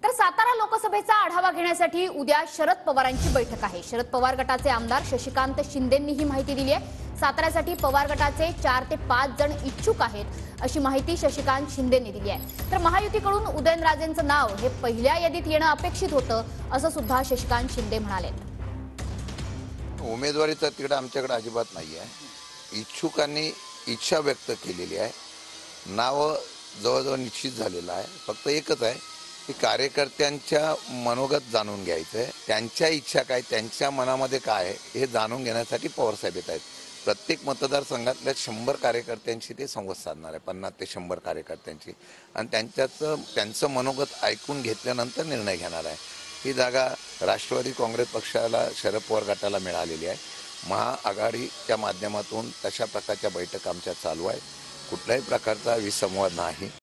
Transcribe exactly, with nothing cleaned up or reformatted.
तर सातारा लोकसभेचा आढावा घेण्यासाठी उद्या शरद पवारांची बैठक आहे। शरद पवार गटाचे आमदार शशिकांत शिंदेंनी ही माहिती दिली आहे। साताऱ्यासाठी पवार गटाचे चार ते पाच जण इच्छुक आहेत अशी माहिती शशिकांत शिंदेंनी दिली आहे। तर महायुतीकडून उदयनराजेंचं नाव हे पहिल्या यादीत येणं अपेक्षित होतं असं सुद्धा शशिकांत शिंदे म्हणाले। उमेदवारीचा तिकडे आमच्याकडे अजिबात नाही आहे। इच्छुकांनी इच्छा व्यक्त केलेली आहे। नाव जवळजवळ निश्चित झालेलं आहे। फक्त एकच आहे की कार्यकर्त्यांच्या मनोगत जाणून घ्यायचं आहे। त्यांच्या इच्छा काय, त्यांच्या मनामध्ये काय आहे हे जाणून घेण्यासाठी पवारसाहेब येत आहेत। प्रत्येक मतदारसंघातल्या शंभर कार्यकर्त्यांशी ते संवाद साधणार आहे, पन्नास ते शंभर कार्यकर्त्यांची, आणि त्यांच्याचं त्यांचं मनोगत ऐकून घेतल्यानंतर निर्णय घेणार आहे। ही जागा राष्ट्रवादी काँग्रेस पक्षाला, शरद पवार गटाला मिळालेली आहे। महाआघाडीच्या माध्यमातून तशा प्रकारच्या बैठका आमच्या चालू आहेत। कुठल्याही प्रकारचा विसंवाद नाही।